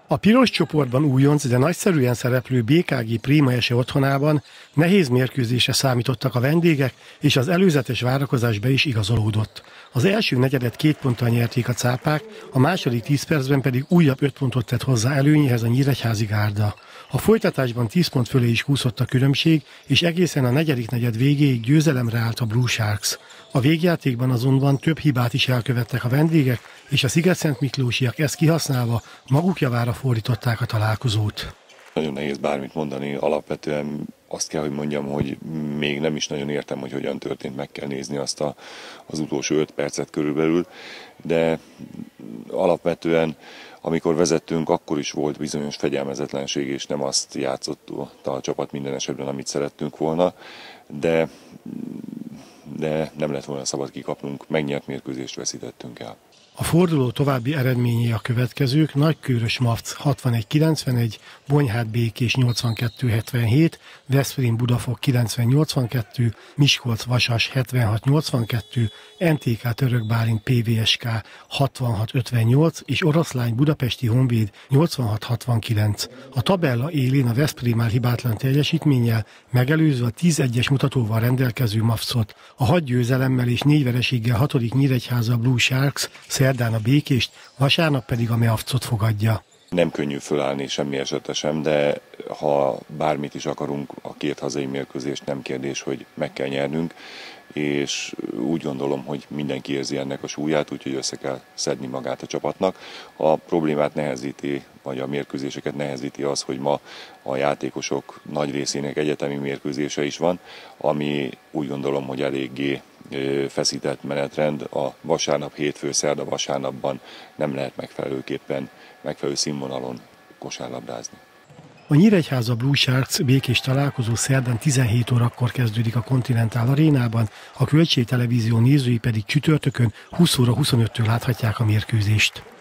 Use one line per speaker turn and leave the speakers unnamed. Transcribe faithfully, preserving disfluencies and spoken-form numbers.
A piros csoportban újonc, de nagyszerűen szereplő bé ká gé Prima Ese otthonában nehéz mérkőzésre számítottak a vendégek, és az előzetes várakozás be is igazolódott. Az első negyedet két ponttal nyerték a cápák, a második tíz percben pedig újabb öt pontot tett hozzá előnyéhez a nyíregyházi gárda. A folytatásban tíz pont fölé is kúszott a különbség, és egészen a negyedik negyed végéig győzelemre állt a Blue Sharks. A végjátékban azonban több hibát is elkövettek a vendégek, és a Szigetszentmiklósiak ezt kihasználva maguk javára fordították a találkozót.
Nagyon nehéz bármit mondani, alapvetően azt kell, hogy mondjam, hogy még nem is nagyon értem, hogy hogyan történt, meg kell nézni azt a, az utolsó öt percet körülbelül, de alapvetően amikor vezettünk, akkor is volt bizonyos fegyelmezetlenség, és nem azt játszott a csapat minden esetben, amit szerettünk volna, de, de nem lett volna szabad kikapnunk, megnyert mérkőzést veszítettünk el.
A forduló további eredményei a következők: Nagykőrös Mavc hatvanegy kilencvenegy, Bonyhád Békés nyolcvankettő hetvenhét, Veszprém Budafok kilencven nyolcvankettő, Miskolc Vasas hetvenhat nyolcvankettő, en té ká Török Bálint pé vé es ká hatvanhat ötvennyolc és Oroszlány Budapesti Honvéd nyolcvanhat hatvankilenc. A tabella élén a Veszprém áll hibátlan teljesítménnyel, megelőzve a tíz egyes mutatóval rendelkező Mavcot. A hat győzelemmel és négy vereséggel hatodik Nyíregyháza a Blue Sharks, szerdán a Békést, vasárnap pedig a Mavcot fogadja.
Nem könnyű fölállni semmi esetre sem, de ha bármit is akarunk, a két hazai mérkőzést nem kérdés, hogy meg kell nyernünk, és úgy gondolom, hogy mindenki érzi ennek a súlyát, úgyhogy össze kell szedni magát a csapatnak. A problémát nehezíti, vagy a mérkőzéseket nehezíti az, hogy ma a játékosok nagy részének egyetemi mérkőzése is van, ami úgy gondolom, hogy eléggé feszített menetrend. A vasárnap, hétfő, szerda vasárnapban nem lehet megfelelőképpen, megfelelő színvonalon kosárlabdázni.
A Nyíregyháza Blue Sharks Békés találkozó szerdán tizenhét órakor kezdődik a Continental Arénában, a Kölcsey Televízió nézői pedig csütörtökön húsz óra huszonöttől láthatják a mérkőzést.